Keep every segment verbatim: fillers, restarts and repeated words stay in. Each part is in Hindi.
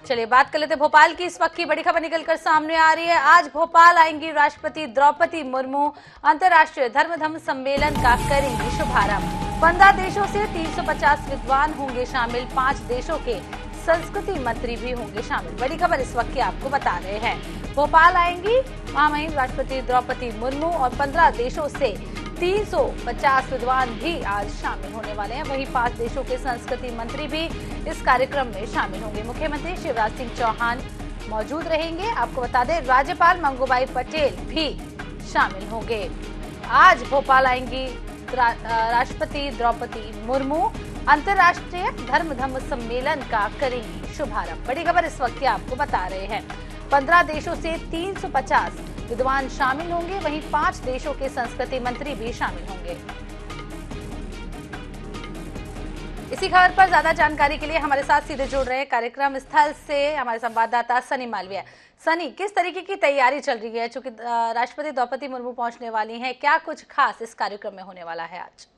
चलिए बात कर लेते हैं भोपाल की। इस वक्त की बड़ी खबर निकलकर सामने आ रही है। आज भोपाल आएंगी राष्ट्रपति द्रौपदी मुर्मू। अंतर्राष्ट्रीय धर्म धम्म सम्मेलन का करेंगी शुभारंभ। पंद्रह देशों से तीन सौ पचास विद्वान होंगे शामिल। पांच देशों के संस्कृति मंत्री भी होंगे शामिल। बड़ी खबर इस वक्त की आपको बता रहे हैं। भोपाल आएंगी महामहिम राष्ट्रपति द्रौपदी मुर्मू और पंद्रह देशों से तीन सौ पचास विद्वान भी आज शामिल होने वाले हैं। वहीं पांच देशों के संस्कृति मंत्री भी इस कार्यक्रम में शामिल होंगे। मुख्यमंत्री शिवराज सिंह चौहान मौजूद रहेंगे। आपको बता दें राज्यपाल मंगूबाई पटेल भी शामिल होंगे। आज भोपाल आएंगी रा, राष्ट्रपति द्रौपदी मुर्मू। अंतर्राष्ट्रीय धर्म धम्म सम्मेलन का करेंगी शुभारंभ। बड़ी खबर इस वक्त की आपको बता रहे हैं। पंद्रह देशों से तीन सौ पचास विद्वान शामिल होंगे। वहीं पांच देशों के संस्कृति मंत्री भी शामिल होंगे। इसी खबर पर ज्यादा जानकारी के लिए हमारे साथ सीधे जुड़ रहे हैं कार्यक्रम स्थल से हमारे संवाददाता सनी मालवीय। सनी, किस तरीके की तैयारी चल रही है? चूंकि राष्ट्रपति द्रौपदी मुर्मू पहुंचने वाली हैं, क्या कुछ खास इस कार्यक्रम में होने वाला है आज?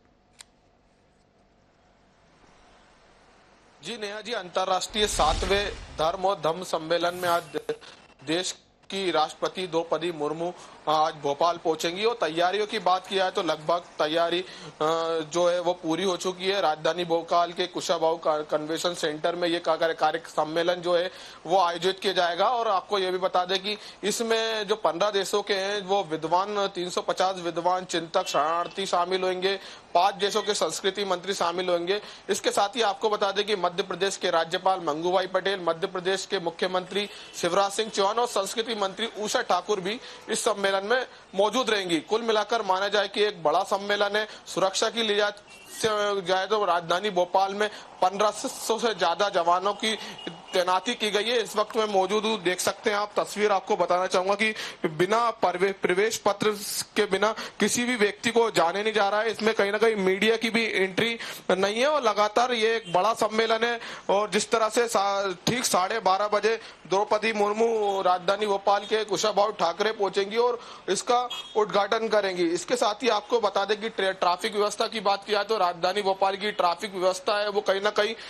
जी नेहा जी, अंतर्राष्ट्रीय सातवें धर्म और धम्म सम्मेलन में आज देश की राष्ट्रपति द्रौपदी मुर्मू आज भोपाल पहुंचेंगी। और तैयारियों की बात की जाए तो लगभग तैयारी जो है वो पूरी हो चुकी है। राजधानी भोपाल के कुशाभाऊ कन्वेंशन सेंटर में ये कार्य सम्मेलन जो है वो आयोजित किया जाएगा। और आपको ये भी बता दें कि इसमें जो पंद्रह देशों के हैं वो विद्वान तीन सौ पचास विद्वान चिंतक शरणार्थी शामिल होंगे। पांच देशों के संस्कृति मंत्री शामिल होंगे। इसके साथ ही आपको बता दें कि मध्य प्रदेश के राज्यपाल मंगूबाई पटेल, मध्य प्रदेश के मुख्यमंत्री शिवराज सिंह चौहान और संस्कृति मंत्री उषा ठाकुर भी इस सम्मेलन में मौजूद रहेंगी। कुल मिलाकर माना जाए कि एक बड़ा सम्मेलन है। सुरक्षा की लिहाज से जाए तो राजधानी भोपाल में पंद्रह सौ से ज्यादा जवानों की तैनाती की गई है। इस वक्त मैं मौजूद हूँ, देख सकते हैं आप तस्वीर। आपको बताना चाहूंगा कि बिना प्रवेश पत्र के बिना किसी भी व्यक्ति को जाने नहीं जा रहा है। इसमें कहीं ना कहीं मीडिया की भी एंट्री नहीं है। और लगातार ये एक बड़ा सम्मेलन है। और जिस तरह से ठीक साढ़े बारह बजे द्रौपदी मुर्मू राजधानी भोपाल के कुशाभाऊ ठाकरे पहुंचेंगी और इसका उद्घाटन करेंगी। इसके साथ ही आपको बता दें कि ट्रैफिक व्यवस्था की बात की जाए तो राजधानी भोपाल की ट्रैफिक व्यवस्था है वो कहीं ना कहीं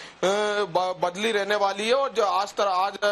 बदली रहने वाली है। और जो आज तरह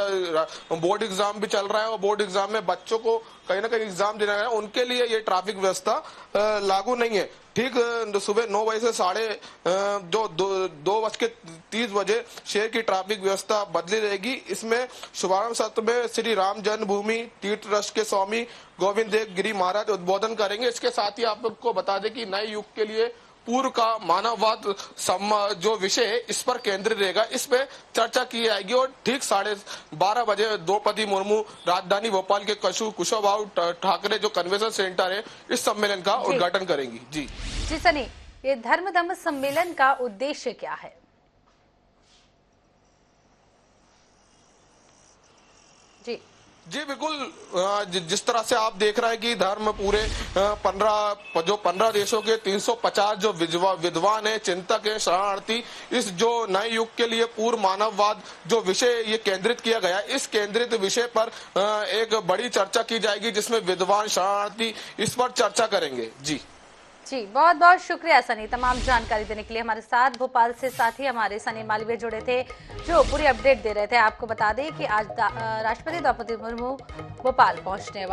आज बोर्ड एग्जाम भी चल रहा है और बोर्ड एग्जाम में बच्चों को कहीं ना कहीं एग्जाम देना है, उनके लिए ये ट्रैफिक व्यवस्था लागू नहीं है। ठीक सुबह नौ बजे से साढ़े जो दो, दो बज के तीस बजे शहर की ट्रैफिक व्यवस्था बदली रहेगी। इसमें शुभारंभ सत्र में श्री राम जन्मभूमि तीर्थ ट्रस्ट के स्वामी गोविंद देव गिरी महाराज उद्बोधन करेंगे। इसके साथ ही आपको बता दें कि नए युग के लिए पूर्व का मानववाद जो विषय है इस पर केंद्रित रहेगा। इस पे चर्चा की जाएगी। और ठीक साढ़े बारह बजे द्रौपदी मुर्मू राजधानी भोपाल के कशु कुशाभाऊ ठाकरे जो कन्वेंशन सेंटर है इस सम्मेलन का उद्घाटन करेंगी। जी जी सनी, ये धर्म धम्म सम्मेलन का उद्देश्य क्या है? जी जी बिल्कुल, जिस तरह से आप देख रहे हैं कि धर्म पूरे पंद्रह जो पंद्रह देशों के तीन सौ पचास जो विद्वान है, चिंतक है, शरणार्थी, इस जो नए युग के लिए पूर्व मानववाद जो विषय ये केंद्रित किया गया है, इस केंद्रित विषय पर एक बड़ी चर्चा की जाएगी जिसमें विद्वान शरणार्थी इस पर चर्चा करेंगे। जी जी बहुत बहुत शुक्रिया सनी, तमाम जानकारी देने के लिए। हमारे साथ भोपाल से साथ ही हमारे सनी मालवीय जुड़े थे जो पूरी अपडेट दे रहे थे। आपको बता दें कि आज राष्ट्रपति द्रौपदी मुर्मू भोपाल पहुंचने